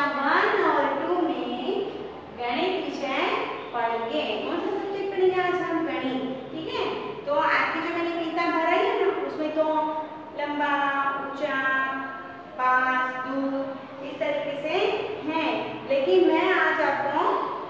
कक्षा 1 और 2 में गणित विषय पढ़ेंगे। कौन सा सब्जेक्ट पढ़ेंगे आज हम? गणित। ठीक है, तो आपकी जो मैंने फीता भरा है ना, उसमें तो लंबा, ऊंचा, पास, दूर इस तरीके से है, लेकिन मैं आज आपको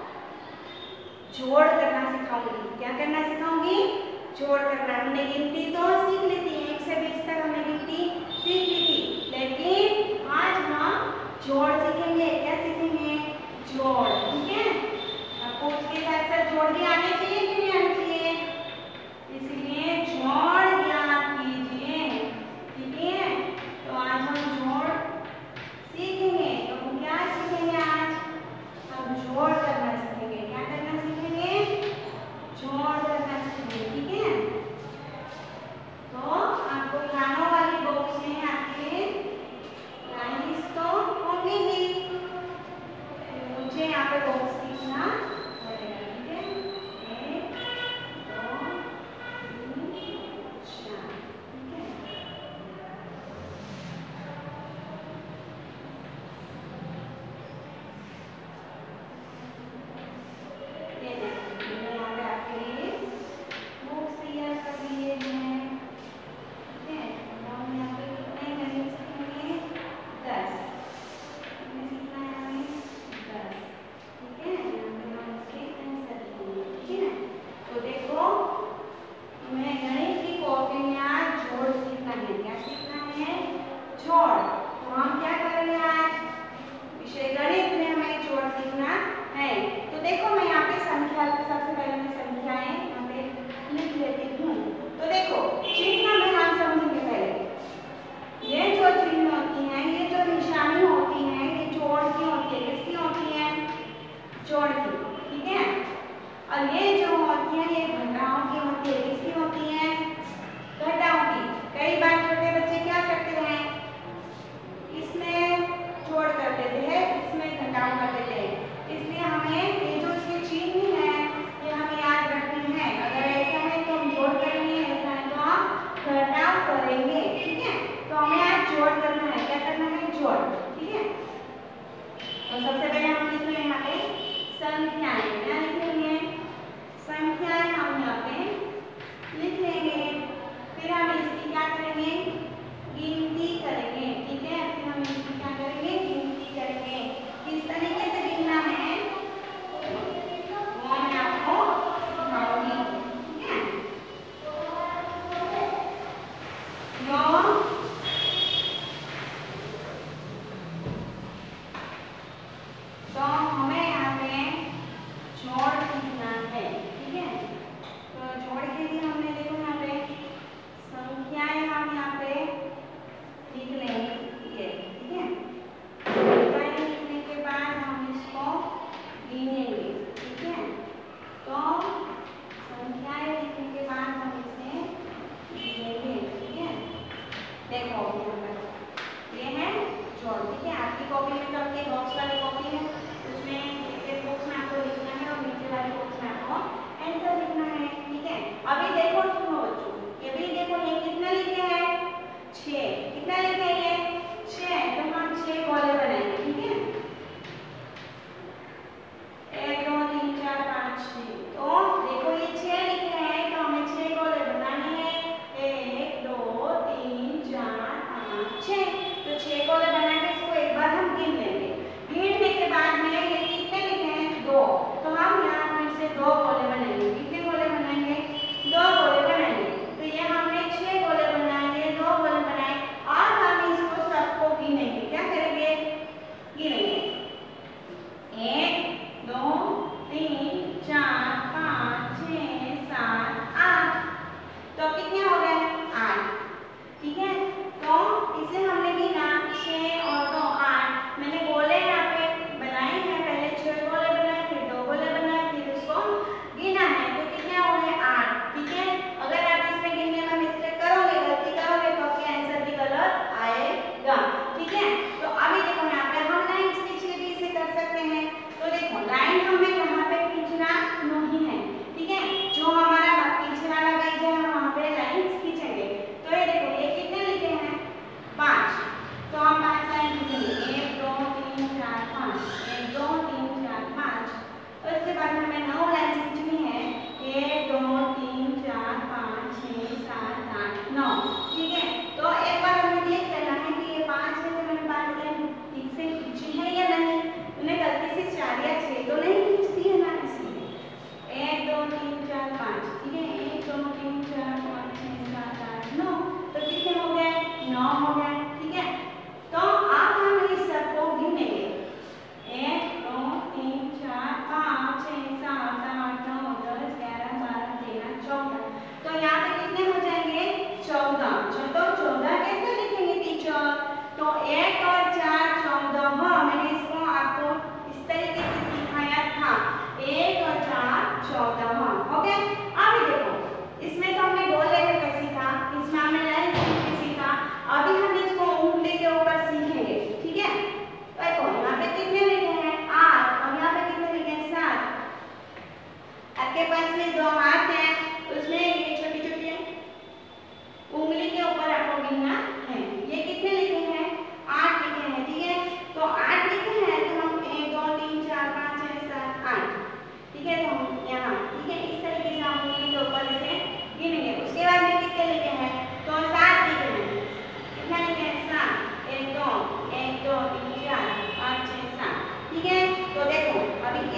जोड़ करना सिखाऊंगी। क्या करना सिखाऊंगी? जोड़ करना। हमने गिनती तो सीख ली थी, 1 से 20 तक हमने गिनती सीख ली थी, लेकिन आज हम जोड़ सीखेंगे। क्या सीखेंगे? जोड़। ठीक है, आपको उसके साथ साथ जोड़ भी आने चाहिए कि नहीं आने चाहिए, इसलिए जोड़ ज्ञात कीजिए। ठीक है, तो आज हम जोड़ सीखेंगे। तो हम क्या सीखेंगे आज? हम जोड़ करना सीखेंगे। क्या करना सीखेंगे? जोड़ करना सीखेंगे। ठीक है, तो आपको खानों वाली बॉक्स में आपके लाइन्स तो होंगी ही, मुझे यहाँ पे बॉक्स लिखना पड़ेगा। ठीक है, 1 2 3 4। ठीक है, ये देखिए मैंने यहाँ पे आपके लिए बॉक्स तैयार कर दिए हैं। ठीक है, हम यहाँ पे कितने गणित सीखेंगे? 10। कितने सीखना है हमें? 10। ठीक है, यहाँ पे हम इसके आंसर लिखेंगे। ठीक है, तो देखो हमें गणित की कॉपी में आज जोड़ सीखना है। क्या सीखना है? जोड़। तो हम क्या करेंगे आज? विषय गणित में हमें जोड़ सीखना है। तो देखो मैं यहाँ पे संख्या, सबसे पहले मैं संख्याएं यहाँ पे लिख लेती हूँ। तो देखो चिन्ह में हम समझेंगे पहले। ये जो चिन्ह होती हैं, ये जो निशानी होती है, ये जोड़ की होती है। किसकी होती है? जोड़ की। ठीक है, और ये जो होती है ये घटाओं की होती है। किसकी होती है? घटाओं की। कई बार छोटे बच्चे क्या करते हैं, इसमें जोड़ कर देते हैं, इसमें घटाव कर देते हैं, इसलिए हमें ये जो इसके चिन्ह है ये हमें याद रखने हैं। अगर ऐसा है तो हम जोड़ करेंगे, ऐसा है तो हम घटाव करेंगे। ठीक है, तो हमें आज जोड़ करना है। क्या करना है? जोड़। ठीक है, तो सबसे पहले हम लिख रहे हैं यहाँ पे संख्याएं। क्या लिखेंगे? संख्याएं हम यहाँ पे लिख लेंगे। फिर हम इसकी क्या करेंगे? गिनती करेंगे। ठीक है, फिर हम इसकी क्या करेंगे? गिनती करेंगे। किस तरीके से गिनना है वो मैं आपको सिखाऊंगी। ठीक है, तो हमें यहाँ पे जोड़ सीखना है। ठीक है, तो जोड़ के लिए हमने देखो यहाँ पे संख्याएं हम यहाँ पे लिख लेंगे। ठीक है,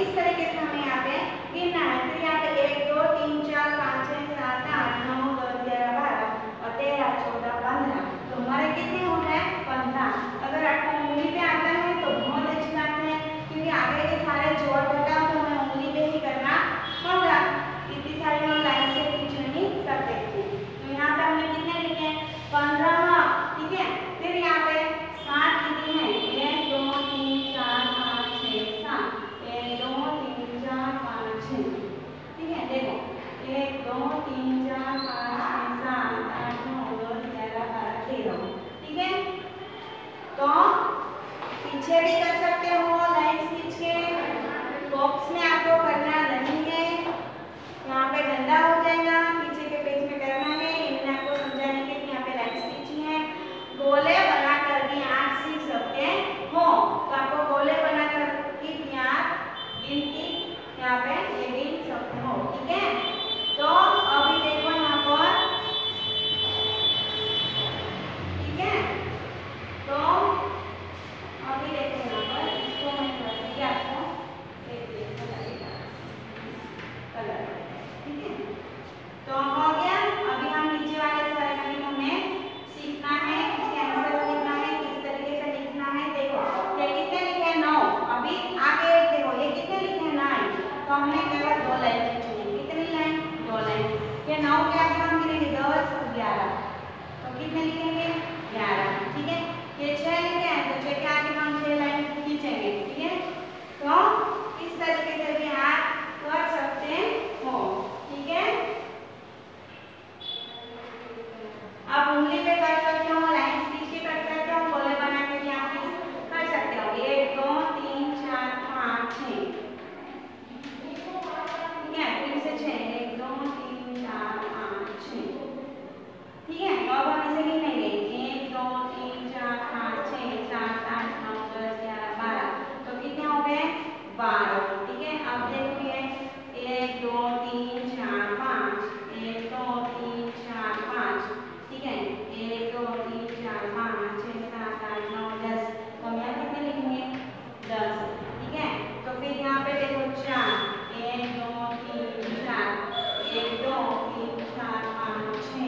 इस तरीके से हमें यहाँ पे गिनना है। फिर यहाँ पे 1 2 3 4 5 6 7 8 9 10 11 12 और 13 14 15। तो हमारे कितने हो गए 15। अगर आपको उंगली पे आता है तो बहुत अच्छी बात है, क्योंकि आगे के सारे जोड़ घटाव तो हमें उंगली पे ही करना होगा। इतनी सारी हम लाइन से खींच नहीं सकते थे। तो यहाँ पे हमने कितने लिखे 15, ठीक है। फिर यहाँ पे 7 लिखे हैं, 1 2 3 4 5 6 7, 1 2 3 4 5 6, ठीक है। देखो 1 2 3 4 5 6 7 8 9 10 11 12 13, ठीक है। तो पीछे भी कर सकते हो लाइन खींच के, बॉक्स में आपको करना नहीं है, यहाँ पे गंदा हो जाएगा, पीछे के पेज में करना है। इन्होंने आपको समझाने के लिए यहाँ पे लाइन खींची है। गोले बनाकर भी आप सीख सकते हो, तो आपको गोले बनाकर भी आप गिनती यहाँ पे ये गिन सकते हो, ठीक है। तो अभी देखो यहाँ पर, ठीक है। तो अभी देखो यहाँ पर, इसको मैं कर दी आपको कलर, ठीक है। तो हो गया। अभी हम नीचे वाले सारे नियमों में सीखना है, इसके आंसर लिखना है, किस तरीके से लिखना है। देखो ये कितने लिखे 9, अभी आगे देखो ये कितने लिखे 9, तो हमने केवल 2 लाइन खींची है। कितनी लाइन 2 लाइन। ये 9 के आगे हम गिनेंगे 10 और 11, तो कितने लिखेंगे 11, ठीक है। ये 6 लिखे हैं, तो 6 के आगे हम 6 लाइन खींचेंगे, ठीक है। तो इस तरीके से भी आप कर सकते हो, ठीक है। आप उंगली पे कर सकते हो, लाइन खींच के कर सकते हो, गोले बना के भी आप कर सकते हो। 1 2 3 4 5 6, ठीक है। फिर से 6 1 2 3 4 5 6, ठीक है। तो अब हम इसे गिनेंगे 1 2 3 4 5 6 7 8 9 10 11 12, तो कितने हो गए 12, ठीक है। अब देखिए 1 2 3 4 5, 1 2 3 4 5, ठीक है। 1 2 3 4 5 6 7 8 9 10, तो हम यहाँ कितने लिखेंगे 10, ठीक है। तो फिर यहाँ पे देखो 4 1 2 3 4, 1 2 3 4 5 6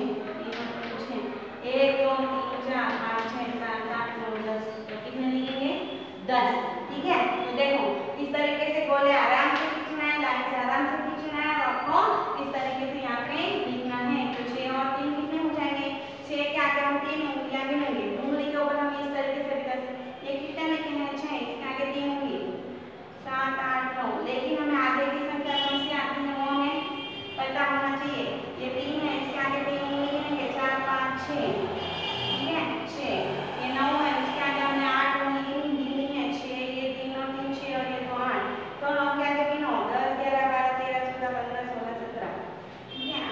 1 2 3 4 5 6 7 8 9 10, तो कितने लिखेंगे 10, ठीक है। तो देखो इस तरीके से गोले आराम से खींचना है, लाइन से आराम से खींचना है, और आपको इस तरीके से यहाँ पे लिखना है। तो 6 और 3 कितने हो जाएंगे, 6 के आगे हम 3 उंगलियां गिनेंगे, उंगली के ऊपर हम इस तरीके से भी कर सकते हैं। ये कितने लिखे हैं 6, इसके आगे 3 उंगली 7 8 9, लेकिन हमें आगे की संख्या कौन सी आती है वो हमें पता होना चाहिए। ये 3 है, इसके आगे 3 उंगली गिनेंगे 4 5 6, ठीक है 6। ये 9 है, इसके आगे हमने 8 उंगली गिनी है, 6 ये 3 और 3 6 और ये 2 8, तो 9 के आगे गिनो 10 11 12 13 14 15 16 17, ठीक है।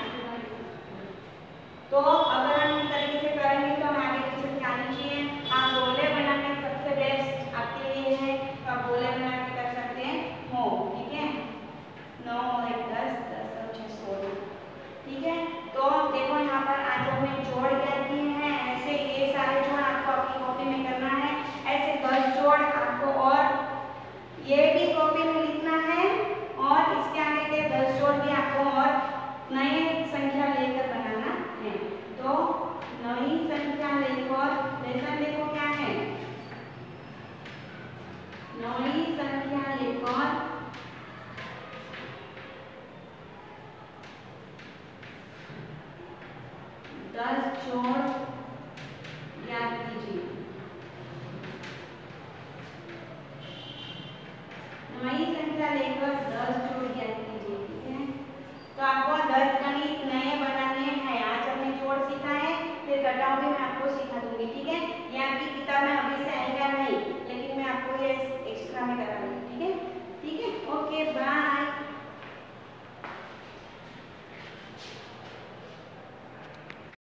तो अगर हम इस तरीके से करेंगे तो हमें आगे की संख्या आनी चाहिए। आप गोले बनाने सबसे बेस्ट आपके लिए है, तो आप गोले बना के कर सकते हो, ठीक है। 9 और 1 10 10 और 6 16, ठीक है। तो देखो यहाँ पर आज हमने जोड़ क्या किए हैं, ऐसे ये सारे जोड़ आपको अपनी कॉपी में करना है, ऐसे 10 जोड़ आपको, और ये भी कॉपी में लिखना है, और इसके आगे के 10 जोड़ भी आपको और नई संख्या लेकर बनाना है। तो नई संख्या लेकर, लेसन देखो क्या है, नई संख्या लेकर 10 जोड़ याद कीजिए। नई संख्या लेकर 10 जोड़ याद कीजिए, ठीक है। तो आपको 10 गणित नए बनाने हैं। आज हमने जोड़ सीखा है, फिर घटाव भी मैं आपको सिखा दूंगी, ठीक है। ये आपकी किताब में अभी से आएगा नहीं, लेकिन मैं आपको ये एक्स्ट्रा में करा दूंगी।